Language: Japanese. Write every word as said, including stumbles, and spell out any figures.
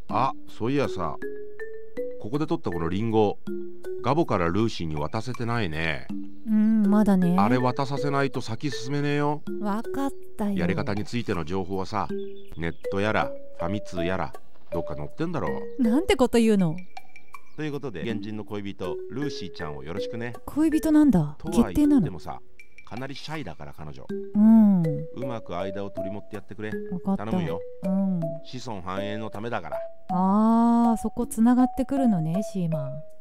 あ、そういやさ、ここで取ったこのリンゴ、ガボからルーシーに渡せてないね。 うん、まだね。 あれ渡させないと先進めねえよ。 わかったよ。 やり方についての情報はさ、ネットやらファミ通やらどっか載ってんだろう。 なんてこと言うの。 ということで、現人の恋人ルーシーちゃんをよろしくね。 恋人なんだ。 とは決定言なの。 ってもさ、かなりシャイだから彼女。 うん。 うまく間を取り持ってやってくれ。 わかった。 頼むよ。 うん。 子孫繁栄のためだから。 あー、そこつながってくるのね、シーマン。